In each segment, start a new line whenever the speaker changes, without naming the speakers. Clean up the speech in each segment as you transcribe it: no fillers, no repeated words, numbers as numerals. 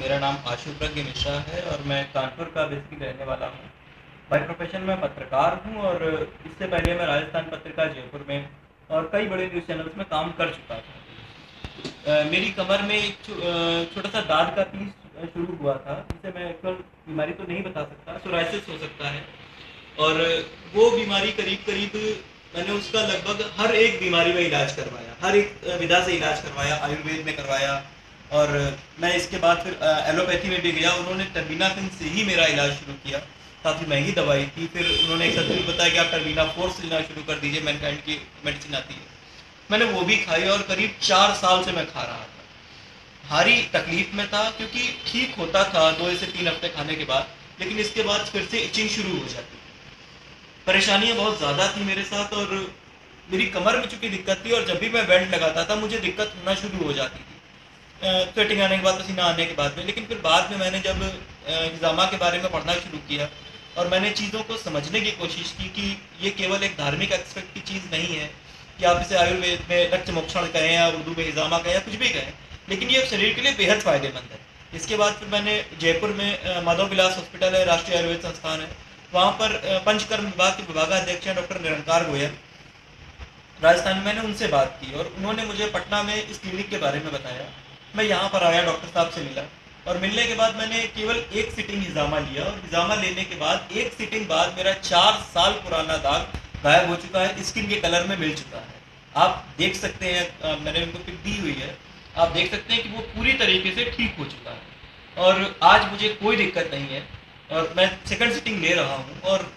मेरा नाम आशुप्रज्ञ मिश्रा है और मैं कानपुर का बेसिकली रहने वाला हूँ। बाय प्रोफेशन में पत्रकार हूँ और इससे पहले मैं राजस्थान पत्रिका जयपुर में और कई बड़े न्यूज़ चैनल्स में काम कर चुका था। मेरी कमर में एक छोटा सा दाद का पीस शुरू हुआ था, जिसे मैं एक्चुअल बीमारी तो नहीं बता सकता, सोराइसिस हो सकता है। और वो बीमारी करीब करीब मैंने उसका लगभग हर एक बीमारी में इलाज करवाया, हर एक विधा से इलाज करवाया, आयुर्वेद में करवाया और मैं इसके बाद फिर एलोपैथी में भी गया। उन्होंने टर्बिनाफिन से ही मेरा इलाज शुरू किया, काफ़ी महंगी दवाई थी। फिर उन्होंने एक सब्सिट्यूट बताया कि आप टर्बिना 4 से लेना शुरू कर दीजिए, मैनकाइंड की मेडिसिन आती है। मैंने वो भी खाई और करीब 4 साल से मैं खा रहा था। भारी तकलीफ में था क्योंकि ठीक होता था 2 से 3 हफ्ते खाने के बाद, लेकिन इसके बाद फिर से इचिंग शुरू हो जाती। परेशानियां बहुत ज़्यादा थी मेरे साथ और मेरी कमर में चूंकि दिक्कत थी और जब भी मैं बेल्ट लगाता था मुझे दिक्कत होना शुरू हो जाती थी, स्वेटिंग आने के बाद, पसीना आने के बाद में। लेकिन फिर बाद में मैंने जब हिजामा के बारे में पढ़ना शुरू किया और मैंने चीज़ों को समझने की कोशिश की कि ये केवल एक धार्मिक एस्पेक्ट की चीज़ नहीं है कि आप इसे आयुर्वेद में रक्त मोक्षण कहें या उर्दू में हिजामा कहें या कुछ भी कहें, लेकिन ये शरीर के लिए बेहद फ़ायदेमंद है। इसके बाद फिर मैंने जयपुर में माधव विलास हॉस्पिटल है, राष्ट्रीय आयुर्वेद संस्थान है, वहाँ पर पंचकर्म विभाग के विभागाध्यक्ष हैं डॉक्टर निरंकार गोयल, राजस्थान में। मैंने उनसे बात की और उन्होंने मुझे पटना में इस क्लिनिक के बारे में बताया। मैं यहाँ पर आया, डॉक्टर साहब से मिला और मिलने के बाद मैंने केवल एक सिटिंग हिजामा लिया और हिजामा लेने के बाद एक सिटिंग बाद मेरा 4 साल पुराना दाग गायब हो चुका है, स्किन के कलर में मिल चुका है। आप देख सकते हैं, मैंने उनको पिक दी हुई है, आप देख सकते हैं कि वो पूरी तरीके से ठीक हो चुका है और आज मुझे कोई दिक्कत नहीं है और मैं सेकंड सिटिंग ले रहा हूँ और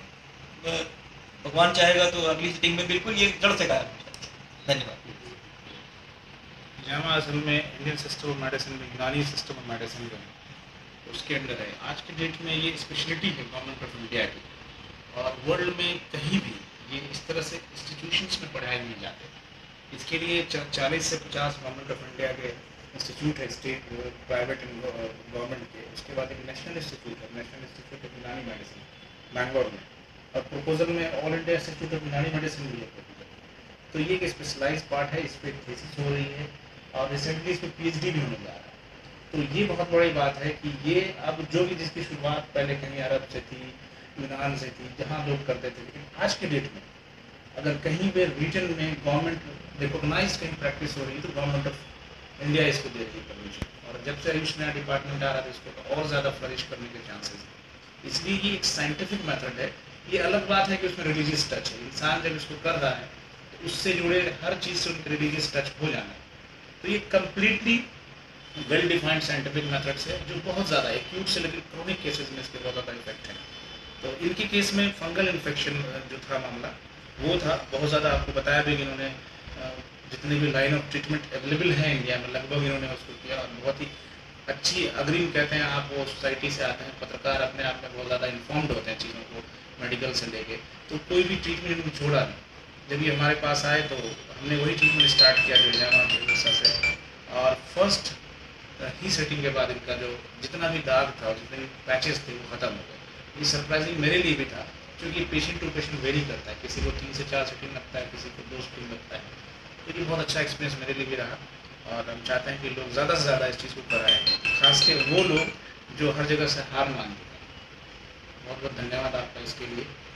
भगवान चाहेगा तो अगली सिटिंग में बिल्कुल ये जड़ से गायब हो जाए। धन्यवाद।
हिजामा असल में इंडियन सिस्टम ऑफ मेडिसिन में यूनानी सिस्टम ऑफ मेडिसिन जो है उसके अंदर है। आज के डेट में ये स्पेशलिटी है गवर्नमेंट ऑफ इंडिया की और वर्ल्ड में कहीं भी ये इस तरह से इंस्टीट्यूशंस में पढ़ाए नहीं जाते। इसके लिए 40 से 50 गवर्नमेंट ऑफ इंडिया के इंस्टीट्यूट है, स्टेट प्राइवेट एंड गवर्नमेंट के। उसके बाद एक नेशनल इंस्टीट्यूट है, national institute of Unani medicine Bangalore में, और प्रपोजल में all India institute of Unani medicine भी है प्रपोजल। तो ये एक स्पेशलाइज पार्ट है, इस पर थीसिस हो रही है और रिसेंटली इस पर PhD भी होने जा रहा है। तो ये बहुत बड़ी बात है कि ये अब जो भी जिसकी शुरुआत पहले कहीं अरब से थी, यूनान से थी, जहाँ लोग करते थे, लेकिन आज के डेट में अगर कहीं पे रीजन में गवर्नमेंट रिकॉग्नाइज कहीं प्रैक्टिस हो रही है तो गवर्नमेंट ऑफ इंडिया इसको दे रही है परमिशन। और जब से आयुष नया डिपार्टमेंट आ रहा है इसको तो और ज़्यादा फ्लरिश करने के चांसेस हैं। इसलिए ये एक साइंटिफिक मेथड है। ये अलग बात है कि उसमें रिलीजियस टच है, इंसान जब इसको कर रहा है तो उससे जुड़े हर चीज़ से उनके रिलीजियस टच हो जाना है। तो ये completely well defined scientific methods है जो बहुत ज़्यादा एक्यूट से लेकर क्रोनिक केसेस में इसके बहुत ज़्यादा इफेक्ट है। तो इनके केस में फंगल इन्फेक्शन जो था मामला वो था बहुत ज़्यादा। आपको बताया भी कि इन्होंने जितने भी लाइन ऑफ ट्रीटमेंट अवेलेबल है इंडिया में लगभग इन्होंने उसको किया और बहुत ही अच्छी अग्रिम कहते हैं आप, वो सोसाइटी से आते हैं, पत्रकार अपने आप में बहुत ज़्यादा इन्फॉर्म्ड होते हैं चीज़ों को मेडिकल से लेके। तो कोई भी ट्रीटमेंट इन्होंने छोड़ा नहीं। जब ये हमारे पास आए तो हमने वही ट्रीटमेंट स्टार्ट किया जो हिजामा की वजह से, और फर्स्ट ही सेटिंग के बाद इनका जो जितना भी दाग था और जितने भी पैचेस थे वो ख़त्म हो गए। ये सरप्राइजिंग मेरे लिए भी था क्योंकि पेशेंट टू पेशेंट वेरी करता है, किसी को 3 से 4 सेटिंग लगता है, किसी को 2 सेटिंग लगता है। तो ये बहुत अच्छा एक्सपीरियंस मेरे लिए भी रहा और हम चाहते हैं कि लोग ज़्यादा से ज़्यादा इस चीज़ को कराएँ, खासकर वो लोग जो हर जगह से हार मान चुके हैं। बहुत बहुत धन्यवाद आपका इसके लिए।